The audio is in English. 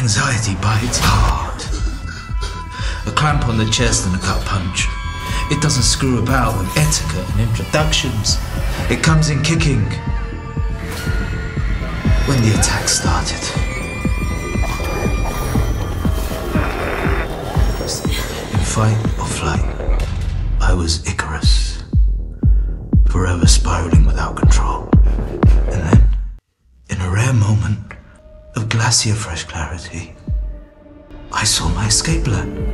Anxiety bites hard. A clamp on the chest and a gut punch. It doesn't screw about with etiquette and introductions. It comes in kicking. When the attack started, in fight or flight, I was Icarus, forever spiraling without control. And then, in a rare moment of glacier fresh clarity, I saw my escape plan.